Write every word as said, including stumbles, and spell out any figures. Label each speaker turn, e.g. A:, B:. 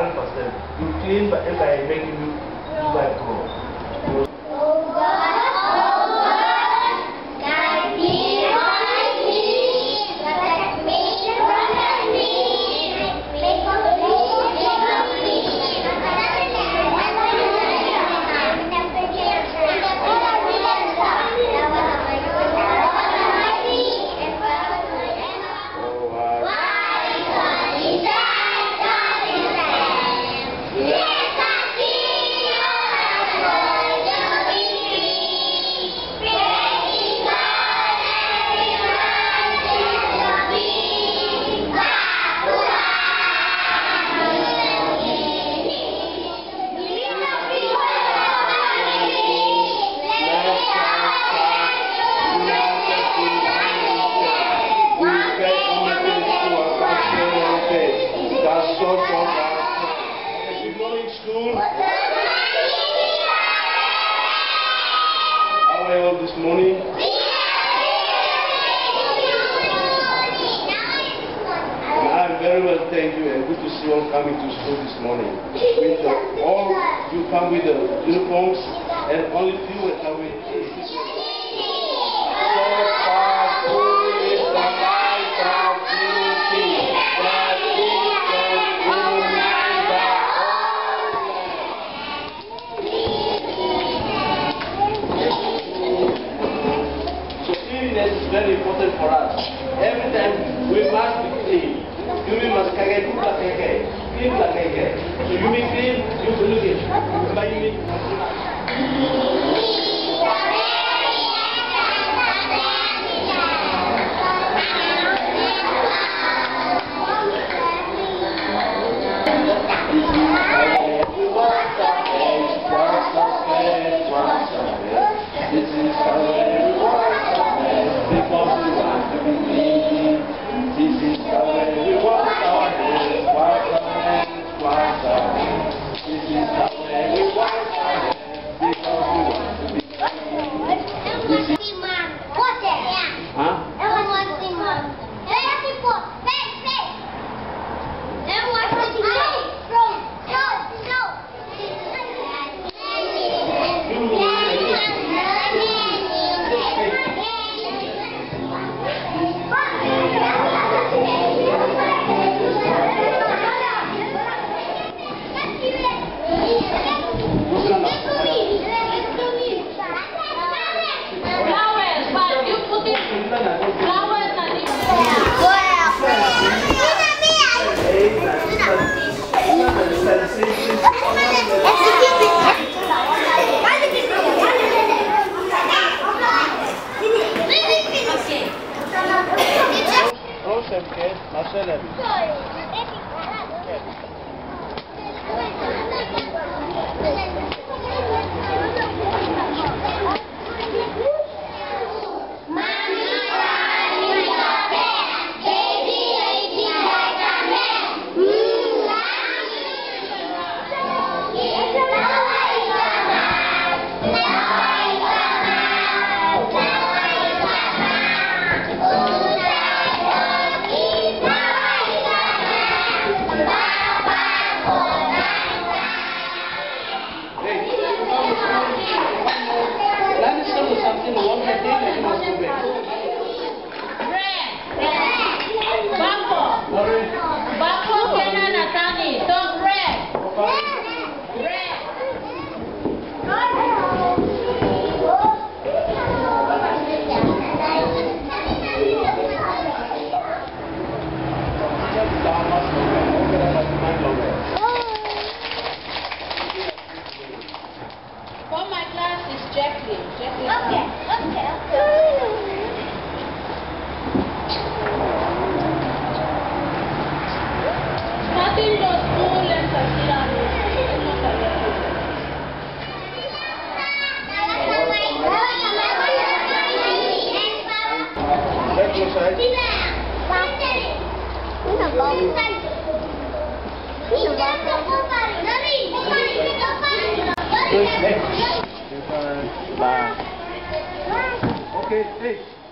A: one hundred percent. You clean by, by making you by pro. Good morning, school. How are you all this morning? I'm very well, thank you, and good to see you all coming to school this morning. With the, all you come with the uniforms, and only few will come with the is very important for us. Every time we must be clean. You must clean la keke. So you be clean, you will look it. By you Okay, hey.